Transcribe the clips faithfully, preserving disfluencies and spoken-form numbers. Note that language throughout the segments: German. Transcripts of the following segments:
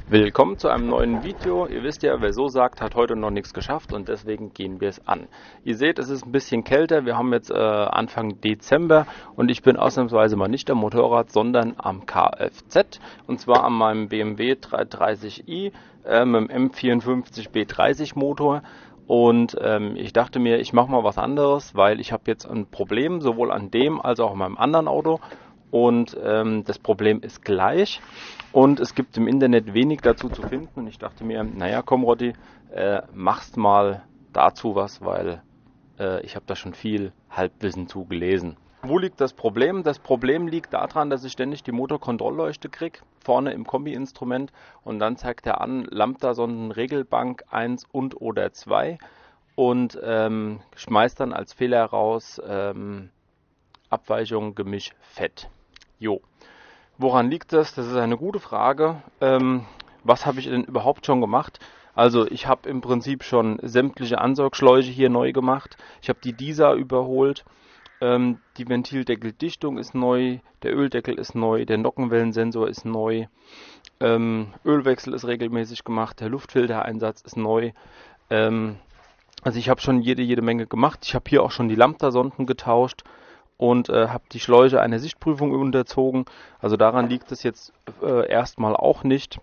Willkommen zu einem neuen Video. Ihr wisst ja, wer so sagt, hat heute noch nichts geschafft und deswegen gehen wir es an. Ihr seht, es ist ein bisschen kälter. Wir haben jetzt äh, Anfang Dezember und ich bin ausnahmsweise mal nicht am Motorrad, sondern am Kfz und zwar an meinem B M W dreihundertdreißig i äh, mit dem M vierundfünfzig B dreißig Motor. Und ähm, ich dachte mir, ich mache mal was anderes, weil ich habe jetzt ein Problem, sowohl an dem als auch an meinem anderen Auto. Und ähm, das Problem ist gleich und es gibt im Internet wenig dazu zu finden. Und ich dachte mir, naja, komm Rotti, äh, machst mal dazu was, weil äh, ich habe da schon viel Halbwissen zu gelesen. Wo liegt das Problem? Das Problem liegt daran, dass ich ständig die Motorkontrollleuchte kriege, vorne im Kombi-Instrument, und dann zeigt er an, Lambda-Sonden Regelbank eins und oder zwei und ähm, schmeißt dann als Fehler raus ähm, Abweichung Gemisch Fett. Jo. Woran liegt das? Das ist eine gute Frage. Ähm, was habe ich denn überhaupt schon gemacht? Also ich habe im Prinzip schon sämtliche Ansaugschläuche hier neu gemacht. Ich habe die D I S A überholt. Ähm, die Ventildeckeldichtung ist neu, der Öldeckel ist neu, der Nockenwellensensor ist neu, ähm, Ölwechsel ist regelmäßig gemacht, der Luftfiltereinsatz ist neu. Ähm, also ich habe schon jede, jede Menge gemacht. Ich habe hier auch schon die Lambda-Sonden getauscht und äh, habe die Schläuche einer Sichtprüfung unterzogen. Also daran liegt es jetzt äh, erstmal auch nicht.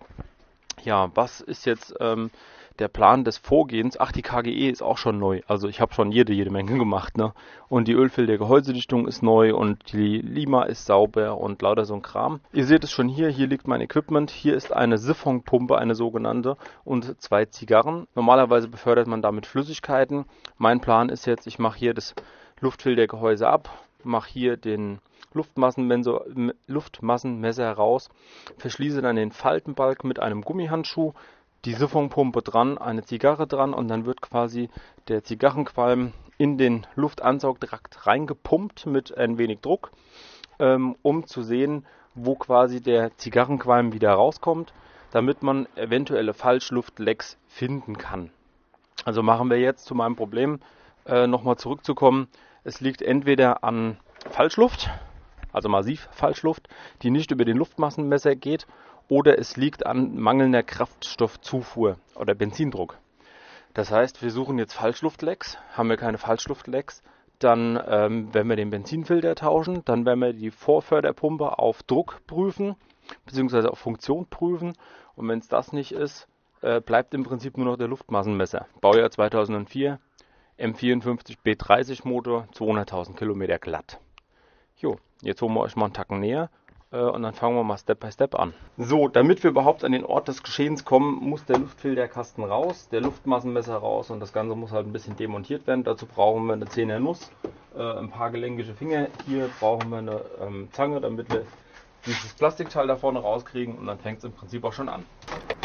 Ja, was ist jetzt ähm, der Plan des Vorgehens? Ach, die K G E ist auch schon neu. Also ich habe schon jede, jede Menge gemacht, ne? Und die Ölfilter-Gehäusedichtung ist neu und die Lima ist sauber und lauter so ein Kram. Ihr seht es schon hier, hier liegt mein Equipment. Hier ist eine Siphonpumpe, eine sogenannte, und zwei Zigarren. Normalerweise befördert man damit Flüssigkeiten. Mein Plan ist jetzt, ich mache hier das Luftfiltergehäuse ab, mache hier den Luftmassenmesser, Luftmassenmesser raus, verschließe dann den Faltenbalg mit einem Gummihandschuh, die Siphonpumpe dran, eine Zigarre dran und dann wird quasi der Zigarrenqualm in den Luftansaugtrakt reingepumpt mit ein wenig Druck, ähm, um zu sehen, wo quasi der Zigarrenqualm wieder rauskommt, damit man eventuelle Falschluftlecks finden kann. Also machen wir jetzt zu meinem Problem äh, nochmal zurückzukommen. Es liegt entweder an Falschluft, also massiv Falschluft, die nicht über den Luftmassenmesser geht, oder es liegt an mangelnder Kraftstoffzufuhr oder Benzindruck. Das heißt, wir suchen jetzt Falschluftlecks. Haben wir keine Falschluftlecks, dann ähm, werden wir den Benzinfilter tauschen, dann werden wir die Vorförderpumpe auf Druck prüfen, beziehungsweise auf Funktion prüfen. Und wenn es das nicht ist, äh, bleibt im Prinzip nur noch der Luftmassenmesser. Baujahr zweitausendvier, M vierundfünfzig B dreißig Motor, zweihunderttausend Kilometer glatt. Jo, jetzt holen wir euch mal einen Tacken näher äh, und dann fangen wir mal Step by Step an. So, damit wir überhaupt an den Ort des Geschehens kommen, muss der Luftfilterkasten raus, der Luftmassenmesser raus und das Ganze muss halt ein bisschen demontiert werden. Dazu brauchen wir eine Zehner Nuss, äh, ein paar gelenkige Finger. Hier brauchen wir eine ähm, Zange, damit wir dieses Plastikteil da vorne rauskriegen, und dann fängt es im Prinzip auch schon an.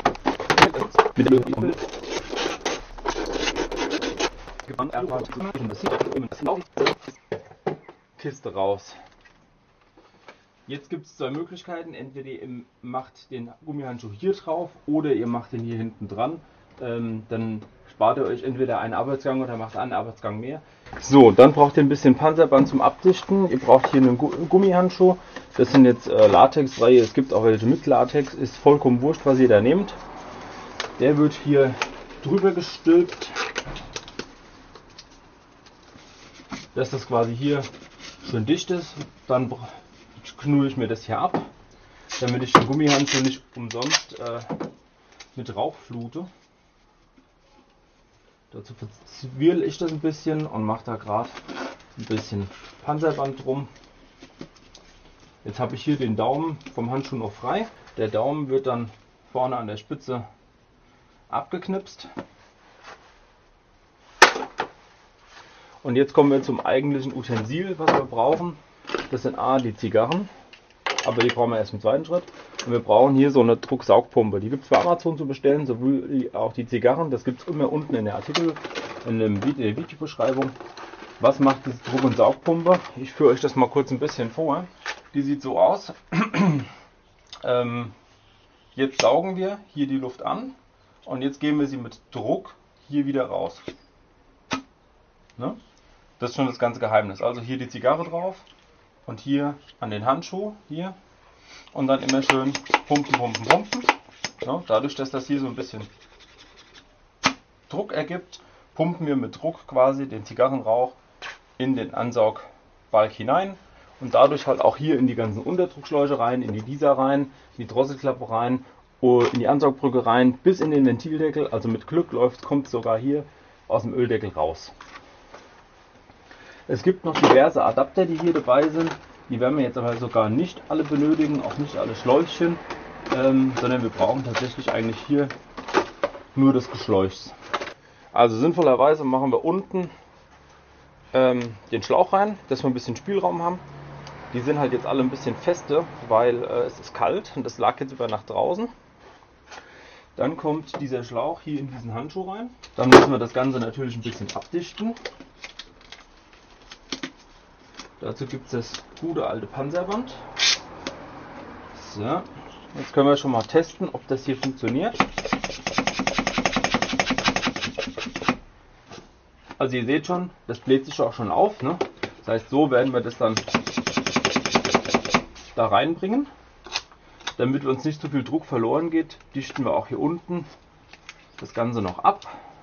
Mit dem Kiste raus. Jetzt gibt es zwei Möglichkeiten. Entweder ihr macht den Gummihandschuh hier drauf oder ihr macht den hier hinten dran. Ähm, dann spart ihr euch entweder einen Arbeitsgang oder macht einen Arbeitsgang mehr. So, dann braucht ihr ein bisschen Panzerband zum Abdichten. Ihr braucht hier einen Gummihandschuh. Das sind jetzt äh, Latexreihe. Es gibt auch welche mit Latex. Ist vollkommen wurscht, was ihr da nehmt. Der wird hier drüber gestülpt, dass das quasi hier schön dicht ist. Dann knulle ich mir das hier ab, damit ich den Gummihandschuh nicht umsonst äh, mit Rauch flute. Dazu verzwirle ich das ein bisschen und mache da gerade ein bisschen Panzerband drum. Jetzt habe ich hier den Daumen vom Handschuh noch frei. Der Daumen wird dann vorne an der Spitze abgeknipst. Und jetzt kommen wir zum eigentlichen Utensil, was wir brauchen. Das sind A, die Zigarren, aber die brauchen wir erst im zweiten Schritt. Und wir brauchen hier so eine Drucksaugpumpe. Die gibt es bei Amazon zu bestellen, sowie auch die Zigarren. Das gibt es immer unten in der Artikel, in der Videobeschreibung. Was macht diese Druck- und Saugpumpe? Ich führe euch das mal kurz ein bisschen vor. Die sieht so aus. ähm, jetzt saugen wir hier die Luft an und jetzt geben wir sie mit Druck hier wieder raus. Ne? Das ist schon das ganze Geheimnis. Also hier die Zigarre drauf und hier an den Handschuh hier und dann immer schön pumpen, pumpen, pumpen. Ja, dadurch, dass das hier so ein bisschen Druck ergibt, pumpen wir mit Druck quasi den Zigarrenrauch in den Ansaugbalg hinein und dadurch halt auch hier in die ganzen Unterdruckschläuche rein, in die Dieser rein, in die Drosselklappe rein, in die Ansaugbrücke rein, bis in den Ventildeckel. Also mit Glück läuft, kommt sogar hier aus dem Öldeckel raus. Es gibt noch diverse Adapter, die hier dabei sind. Die werden wir jetzt aber sogar nicht alle benötigen, auch nicht alle Schläuchchen, ähm, sondern wir brauchen tatsächlich eigentlich hier nur das Geschläuchs. Also sinnvollerweise machen wir unten ähm, den Schlauch rein, dass wir ein bisschen Spielraum haben. Die sind halt jetzt alle ein bisschen feste, weil äh, es ist kalt und das lag jetzt über Nacht draußen. Dann kommt dieser Schlauch hier in diesen Handschuh rein. Dann müssen wir das Ganze natürlich ein bisschen abdichten. Dazu gibt es das gute alte Panzerband. So, jetzt können wir schon mal testen, ob das hier funktioniert. Also ihr seht schon, das bläht sich auch schon auf, ne? Das heißt, so werden wir das dann da reinbringen. Damit uns nicht so viel Druck verloren geht, dichten wir auch hier unten das Ganze noch ab.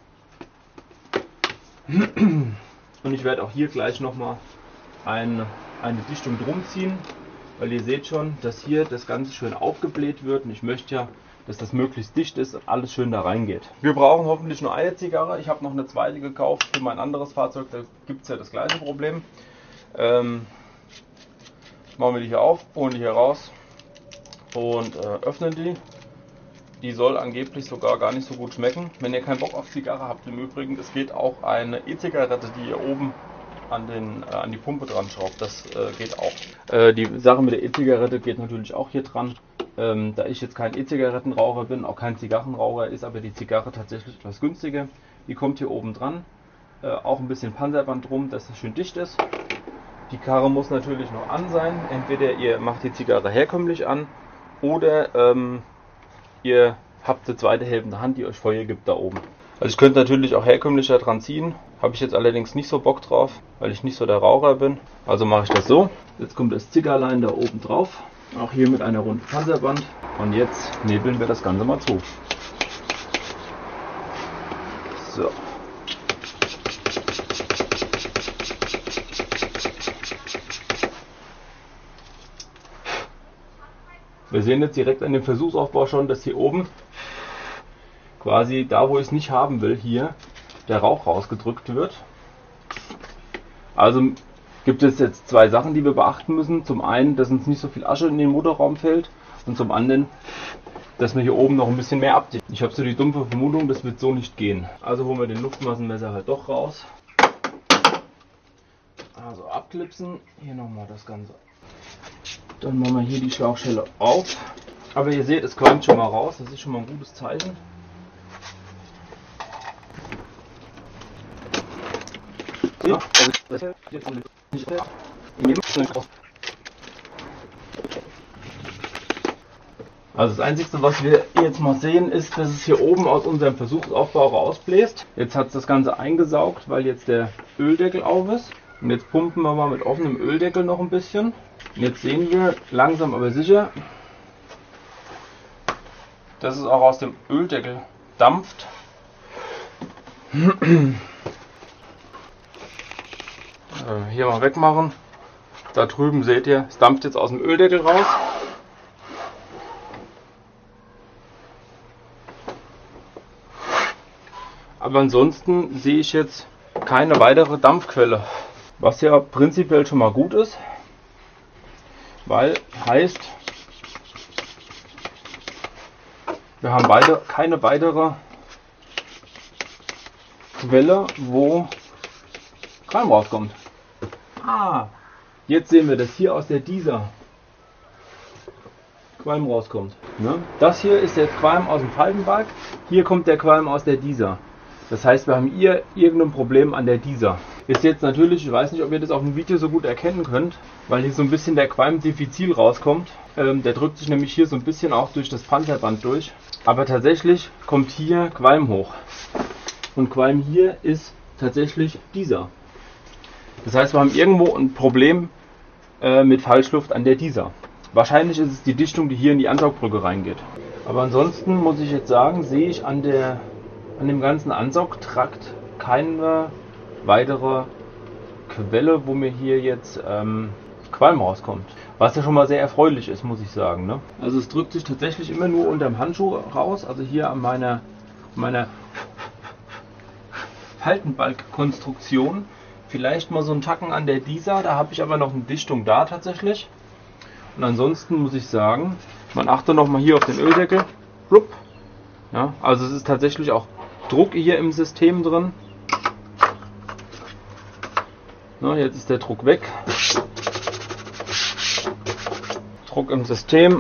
Und ich werde auch hier gleich nochmal eine, eine Dichtung drum ziehen, weil ihr seht schon, dass hier das Ganze schön aufgebläht wird und ich möchte ja, dass das möglichst dicht ist und alles schön da reingeht. Wir brauchen hoffentlich nur eine Zigarre. Ich habe noch eine zweite gekauft für mein anderes Fahrzeug, da gibt es ja das gleiche Problem. Ähm, machen wir die hier auf, holen die hier raus und äh, öffnen die. Die soll angeblich sogar gar nicht so gut schmecken. Wenn ihr keinen Bock auf Zigarre habt, im Übrigen, es geht auch eine E-Zigarette, die ihr oben an, den, äh, an die Pumpe dran schraubt. Das äh, geht auch. Äh, die Sache mit der E-Zigarette geht natürlich auch hier dran. Ähm, da ich jetzt kein E-Zigarettenraucher bin, auch kein Zigarrenraucher, ist aber die Zigarre tatsächlich etwas günstiger. Die kommt hier oben dran. Äh, auch ein bisschen Panzerband drum, dass es schön dicht ist. Die Karre muss natürlich noch an sein. Entweder ihr macht die Zigarre herkömmlich an oder ähm, ihr habt eine zweite helfende Hand, die euch Feuer gibt da oben. Also ich könnte natürlich auch herkömmlicher dran ziehen, habe ich jetzt allerdings nicht so Bock drauf, weil ich nicht so der Raucher bin. Also mache ich das so. Jetzt kommt das Zickerlein da oben drauf, auch hier mit einer runden Panzerband. Und jetzt nebeln wir das Ganze mal zu. So. Wir sehen jetzt direkt an dem Versuchsaufbau schon, dass hier oben quasi da, wo ich es nicht haben will, hier der Rauch rausgedrückt wird. Also gibt es jetzt zwei Sachen, die wir beachten müssen. Zum einen, dass uns nicht so viel Asche in den Motorraum fällt und zum anderen, dass wir hier oben noch ein bisschen mehr abdichten. Ich habe so die dumpfe Vermutung, das wird so nicht gehen. Also holen wir den Luftmassenmesser halt doch raus. Also abklipsen, hier nochmal das Ganze. Dann machen wir hier die Schlauchschelle auf. Aber ihr seht, es qualmt schon mal raus, das ist schon mal ein gutes Zeichen. Ja, also das Einzige, was wir jetzt mal sehen, ist, dass es hier oben aus unserem Versuchsaufbau rausbläst. Jetzt hat es das Ganze eingesaugt, weil jetzt der Öldeckel auf ist. Und jetzt pumpen wir mal mit offenem Öldeckel noch ein bisschen. Und jetzt sehen wir langsam aber sicher, dass es auch aus dem Öldeckel dampft. Hier mal wegmachen. Da drüben seht ihr, es dampft jetzt aus dem Öldeckel raus. Aber ansonsten sehe ich jetzt keine weitere Dampfquelle. Was ja prinzipiell schon mal gut ist, weil heißt, wir haben beide keine weitere Quelle, wo Qualm rauskommt. Ah, jetzt sehen wir, dass hier aus der Dieser Qualm rauskommt. Ne? Das hier ist der Qualm aus dem Faltenbalg, hier kommt der Qualm aus der Dieser. Das heißt, wir haben hier irgendein Problem an der Dieser. Ist jetzt natürlich, ich weiß nicht, ob ihr das auf dem Video so gut erkennen könnt, weil hier so ein bisschen der Qualm diffizil rauskommt. Ähm, der drückt sich nämlich hier so ein bisschen auch durch das Panzerband durch. Aber tatsächlich kommt hier Qualm hoch. Und Qualm hier ist tatsächlich Dieser. Das heißt, wir haben irgendwo ein Problem äh, mit Falschluft an der Dieser. Wahrscheinlich ist es die Dichtung, die hier in die Ansaugbrücke reingeht. Aber ansonsten muss ich jetzt sagen, sehe ich an, der, an dem ganzen Ansaugtrakt keine weitere Quelle, wo mir hier jetzt ähm, Qualm rauskommt. Was ja schon mal sehr erfreulich ist, muss ich sagen. Ne? Also es drückt sich tatsächlich immer nur unterm Handschuh raus, also hier an meiner, meiner Faltenbalgkonstruktion. Vielleicht mal so ein Tacken an der Dieser, da habe ich aber noch eine Dichtung da tatsächlich. Und ansonsten muss ich sagen, man achte noch mal hier auf den Öldeckel. Ja, also es ist tatsächlich auch Druck hier im System drin. Na, jetzt ist der Druck weg. Druck im System.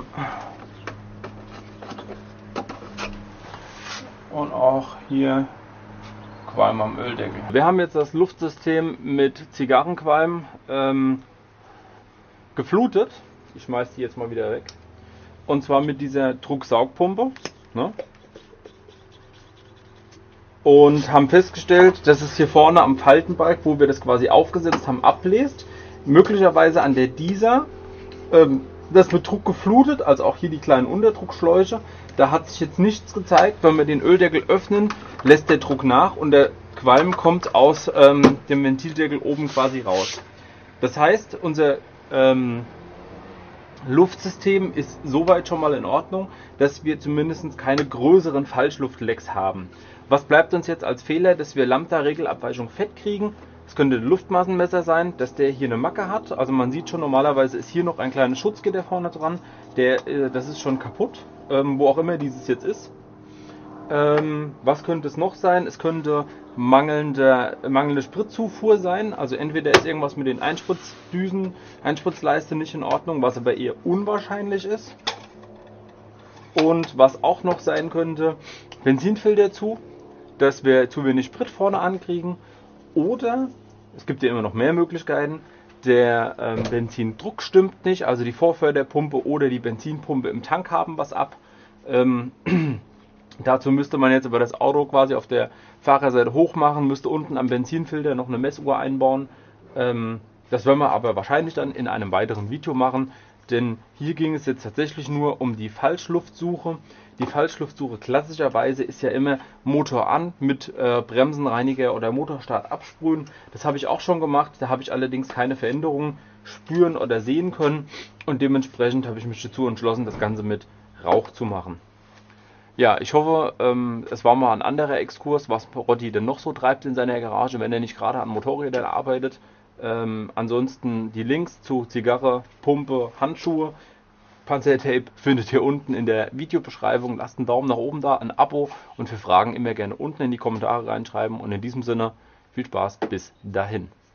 Und auch hier Qualm am Öldeckel. Wir haben jetzt das Luftsystem mit Zigarrenqualm ähm, geflutet. Ich schmeiße die jetzt mal wieder weg. Und zwar mit dieser Drucksaugpumpe. Ne? Und haben festgestellt, dass es hier vorne am Faltenbalg, wo wir das quasi aufgesetzt haben, abbläst. Möglicherweise an der Dieser. Ähm, das mit Druck geflutet, also auch hier die kleinen Unterdruckschläuche. Da hat sich jetzt nichts gezeigt. Wenn wir den Öldeckel öffnen, lässt der Druck nach und der Qualm kommt aus ähm, dem Ventildeckel oben quasi raus. Das heißt, unser ähm, Luftsystem ist soweit schon mal in Ordnung, dass wir zumindest keine größeren Falschluftlecks haben. Was bleibt uns jetzt als Fehler, dass wir Lambda-Regelabweichung Fett kriegen? Es könnte ein Luftmassenmesser sein, dass der hier eine Macke hat. Also man sieht schon, normalerweise ist hier noch ein kleines Schutzgitter vorne dran. Der, äh, das ist schon kaputt, ähm, wo auch immer dieses jetzt ist. Ähm, was könnte es noch sein? Es könnte mangelnde, mangelnde Spritzufuhr sein. Also entweder ist irgendwas mit den Einspritzdüsen, Einspritzleiste nicht in Ordnung, was aber eher unwahrscheinlich ist. Und was auch noch sein könnte, Benzinfilter zu, dass wir zu wenig Sprit vorne ankriegen. Oder, es gibt ja immer noch mehr Möglichkeiten, der ähm, Benzindruck stimmt nicht, also die Vorförderpumpe oder die Benzinpumpe im Tank haben was ab. Ähm, dazu müsste man jetzt über das Auto quasi auf der Fahrerseite hoch machen, müsste unten am Benzinfilter noch eine Messuhr einbauen. Ähm, das werden wir aber wahrscheinlich dann in einem weiteren Video machen, denn hier ging es jetzt tatsächlich nur um die Falschluftsuche. Die Falschluftsuche klassischerweise ist ja immer Motor an mit äh, Bremsenreiniger oder Motorstart absprühen. Das habe ich auch schon gemacht, da habe ich allerdings keine Veränderungen spüren oder sehen können und dementsprechend habe ich mich dazu entschlossen, das Ganze mit Rauch zu machen. Ja, ich hoffe, ähm, es war mal ein anderer Exkurs, was Rotti denn noch so treibt in seiner Garage, wenn er nicht gerade an Motorrädern arbeitet. Ähm, ansonsten die Links zu Zigarre, Pumpe, Handschuhe, Panzertape findet ihr unten in der Videobeschreibung. Lasst einen Daumen nach oben da, ein Abo und für Fragen immer gerne unten in die Kommentare reinschreiben. Und in diesem Sinne, viel Spaß, bis dahin.